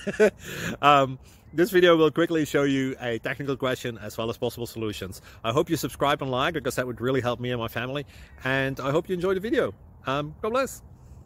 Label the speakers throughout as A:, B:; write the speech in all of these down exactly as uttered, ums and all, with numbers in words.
A: um, this video will quickly show you a technical question as well as possible solutions. I hope you subscribe and like, because that would really help me and my family. And I hope you enjoy the video. Um, God bless.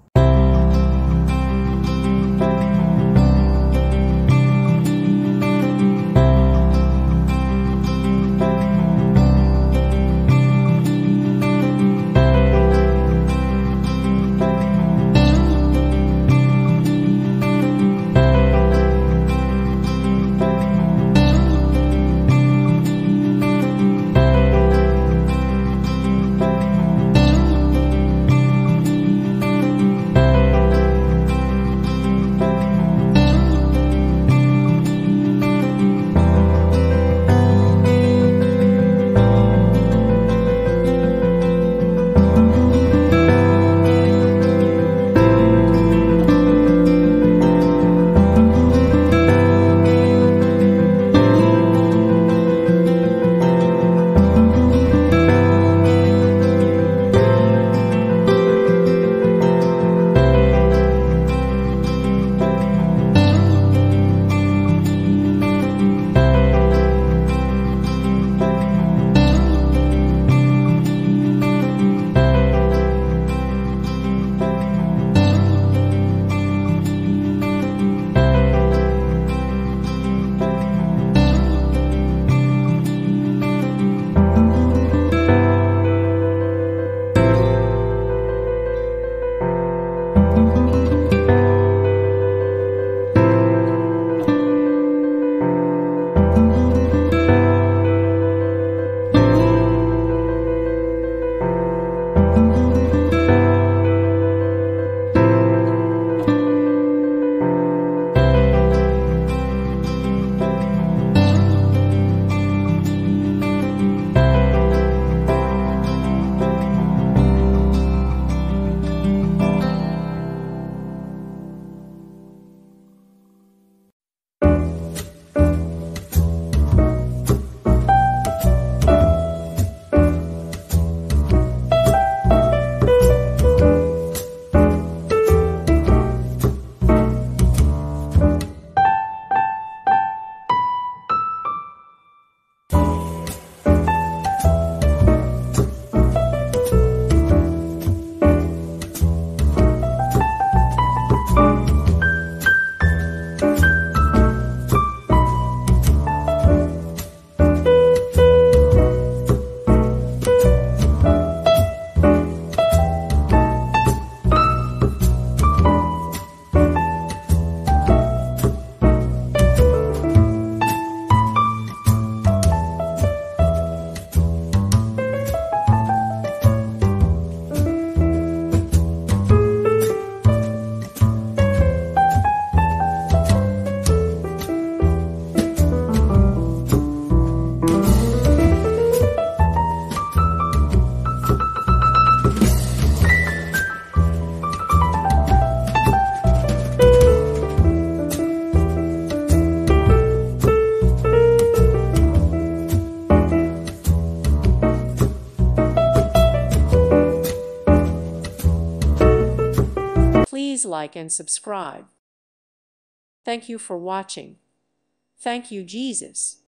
B: Please like and subscribe. Thank you for watching. Thank you, Jesus.